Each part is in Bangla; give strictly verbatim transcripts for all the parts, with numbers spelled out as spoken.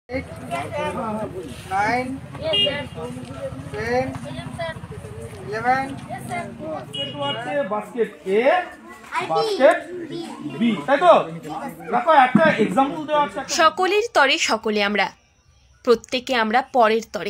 eight, nine, ten, eleven. Basket A basket B, তাই তো? দেখো একটা এক্সাম্পল দেওয়া আছে। সকলের তরে সকলে আমরা, প্রত্যেকে আমরা পরের তরে।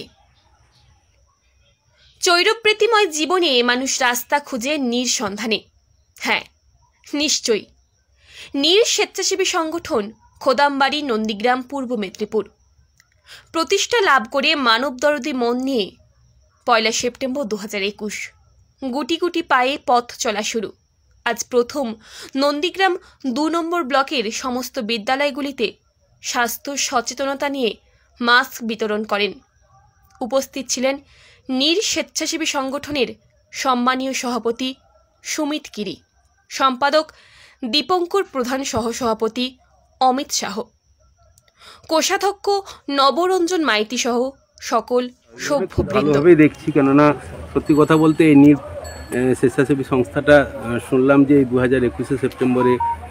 চৈরপ্রীতিময় জীবনে মানুষ রাস্তা খুঁজে নীর সন্ধানে। হ্যাঁ, নিশ্চয়ই। নীর স্বেচ্ছাসেবী সংগঠন খোদামবাড়ি, নন্দীগ্রাম, পূর্ব মেদিনীপুর প্রতিষ্ঠা লাভ করে মানবদরদী মন নিয়ে পয়লা সেপ্টেম্বর দু হাজার একুশ গুটি গুটি পায়ে পথ চলা শুরু। আজ প্রথম নন্দীগ্রাম দু নম্বর ব্লকের সমস্ত বিদ্যালয়গুলিতে স্বাস্থ্য সচেতনতা নিয়ে মাস্ক বিতরণ করেন। উপস্থিত ছিলেন নীর স্বেচ্ছাসেবী সংগঠনের সম্মানীয় সভাপতি সুমিত গিরি, সম্পাদক দীপঙ্কর প্রধান, সহসভাপতি অমিত শাহ, কোষাধ্যক্ষ নবরঞ্জন মাইতি সহ সকল সভ্যবৃন্দ। ভালোভাবেই দেখছি, কেননা সত্যি কথা বলতে এই নীর স্বেচ্ছাসেবী সংস্থাটা শুনলাম যে দু হাজার একুশে সেপ্টেম্বরে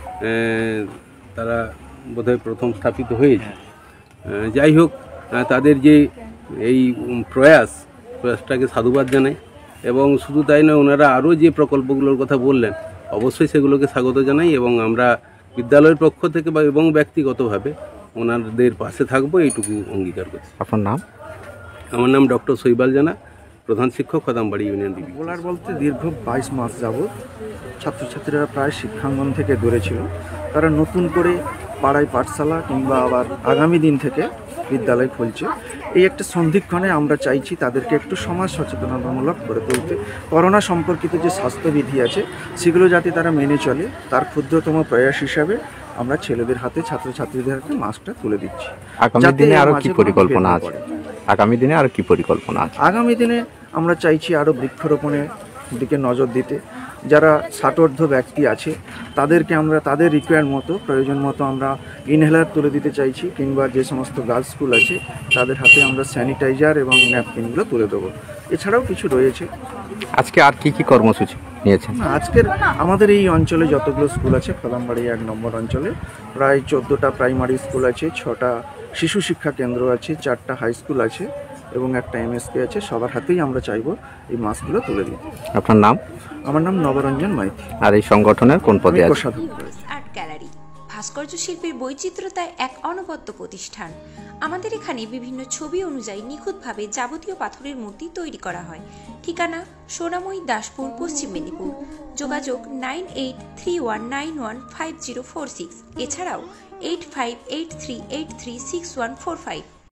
তারা বোধহয় প্রথম স্থাপিত হয়েছে। যাই হোক, তাদের যে এই প্রয়াস প্রয়াসটাকে সাধুবাদ জানাই, এবং শুধু তাই নয়, ওনারা আরও যে প্রকল্পগুলোর কথা বললেন অবশ্যই সেগুলোকে স্বাগত জানাই, এবং আমরা বিদ্যালয়ের পক্ষ থেকে বা এবং ব্যক্তিগতভাবে ওনাদের পাশে থাকবো, এইটুকু অঙ্গীকার করছি। আপনার নাম? আমার নাম ডক্টর শৈবাল জানা, প্রধান শিক্ষক খোদামবাড়ি ইউনিয়ন। বলার বলতে দীর্ঘ বাইশ মাস যাবৎ ছাত্রছাত্রীরা প্রায় শিক্ষাঙ্গন থেকে দূরে ছিল। তারা নতুন করে পাড়ায় পাঠশালা কিংবা আবার আগামী দিন থেকে বিদ্যালয় খুলছে। এই একটা সন্ধিক্ষণে আমরা চাইছি তাদেরকে একটু সমাজ সচেতনতামূলক করে তুলতে। করোনা সম্পর্কিত যে স্বাস্থ্যবিধি আছে সেগুলো যাতে তারা মেনে চলে, তার ক্ষুদ্রতম প্রয়াস হিসাবে আমরা ছেলেদের হাতে, ছাত্রছাত্রীদের হাতে মাস্কটা তুলে দিচ্ছি। আগামী দিনে আরো কি পরিকল্পনা আছে? আগামী দিনে আর কি পরিকল্পনা আছে? আগামী দিনে আমরা চাইছি আরও বৃক্ষরোপণের দিকে নজর দিতে। যারা ষাটোর্ধ্ব ব্যক্তি আছে তাদেরকে আমরা তাদের রিকোয়ার মতো, প্রয়োজন মতো আমরা ইনহেলার তুলে দিতে চাইছি, কিংবা যে সমস্ত গার্লস স্কুল আছে তাদের হাতে আমরা স্যানিটাইজার এবং ন্যাপকিনগুলো তুলে দেবো। এছাড়াও কিছু রয়েছে। আজকে আর কি কি কর্মসূচি নিয়েছেন? আজকের আমাদের এই অঞ্চলে যতগুলো স্কুল আছে, খোদামবাড়ি এক নম্বর অঞ্চলে প্রায় চোদ্দোটা প্রাইমারি স্কুল আছে, ছটা শিশু শিক্ষা কেন্দ্র আছে, চারটা হাই স্কুল আছে এবং একটা এমএসকে আছে। সবার হাতেই আমরা চাইবো এই মাস্কগুলো তুলে দিতে। আপনার নাম? আমার নাম নবরঞ্জন মাইতি। আর এই সংগঠনের কোন পদে আছে? আর্ট গ্যালারি, ভাস্কর্য শিল্পের বৈচিত্র্যতায় এক অনবদ্য প্রতিষ্ঠান। আমাদের এখানে বিভিন্ন ছবি অনুযায়ী নিখুঁতভাবে যাবতীয় পাথরের মূর্তি তৈরি করা হয়। ঠিকানা সোনাময়ী, দাসপুর, পশ্চিম মেদিনীপুর। যোগাযোগ nine eight three one nine one five zero four six, এছাড়াও eight five eight three eight three six one four five.